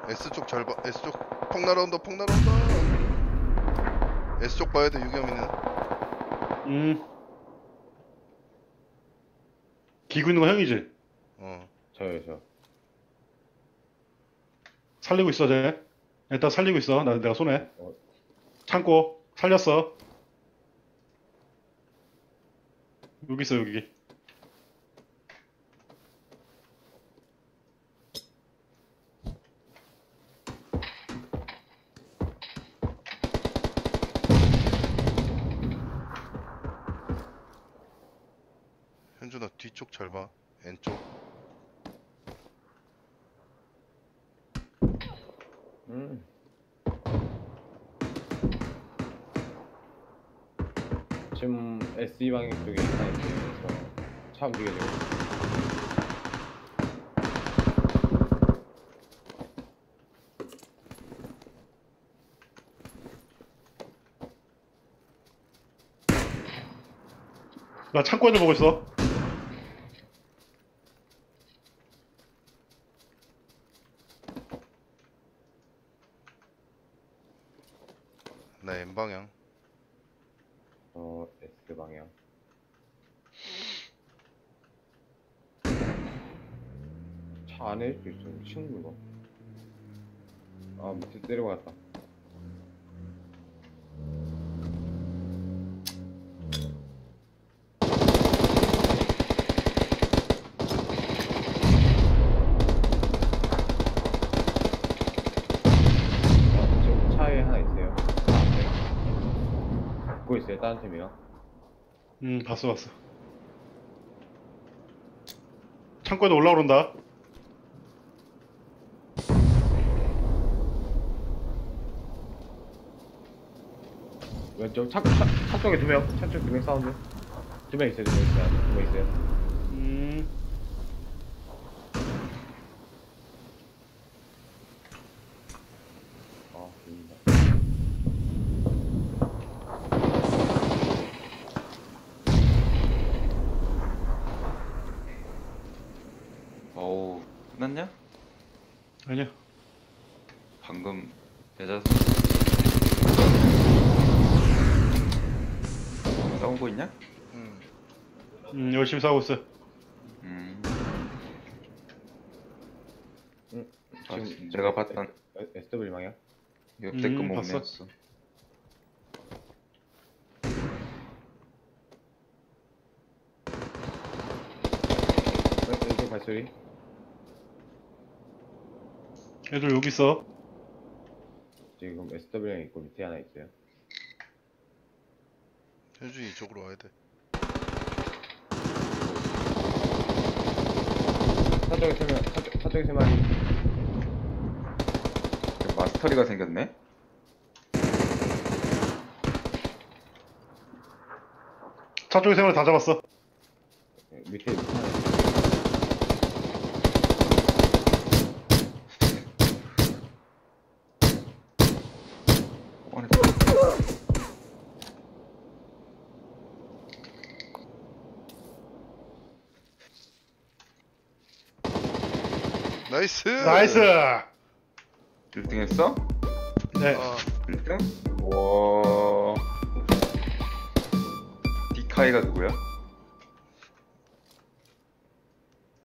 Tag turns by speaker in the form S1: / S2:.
S1: S쪽 잘 봐. S쪽 폭 날아온다. 폭 날아온다. S쪽 봐야 돼. 유겸이는.
S2: 기고 있는 거 형이지?
S3: 저요, 저.
S2: 살리고 있어, 쟤. 일단 살리고 있어. 내가 손해.
S3: 어.
S2: 참고. 살렸어. 여기 있어, 여기.
S1: 현준아 뒤쪽 잘 봐. N쪽.
S3: 지금 SE 방향 쪽에 하나 있어요. 차 움직여지고.
S2: 나 창고에도 보고 있어.
S1: 나 N방향.
S3: S 방향. 차 안에 좀 치우는 거. 아, 밑에 내려갔다. 지금 차에 하나 있어요. 붙고 있어요, 다른 팀이요.
S2: 봤어. 창고에도 올라오른다.
S3: 왼쪽 차 쪽에 두 명, 차 쪽 두 명 사운드. 두 명 있어요, 두 명 있어요. 아, 보인다.
S4: 어우, 끝났냐?
S2: 아니야.
S4: 방금 여자 싸우고 있냐?
S2: 열심히 싸우고 있어.
S4: 지금 내가 봤던
S3: SW 방향?
S4: 역대급
S2: 봤어.
S4: 몸이었어.
S3: 왼쪽 발소리.
S2: 애들 여기 있어.
S3: 지금 SW랑 있고 밑에 하나 있어요.
S1: 현준이 이쪽으로 와야 돼.
S3: 차 쪽에 세 마리.
S4: 마스터리가 생겼네?
S2: 차 쪽에 세마리 다 잡았어.
S3: 밑에 하나 있어요.
S1: 나이스.
S2: 나이스!
S4: 1등 했어?
S2: 네.
S4: 1등? 와. 디카이가 누구야?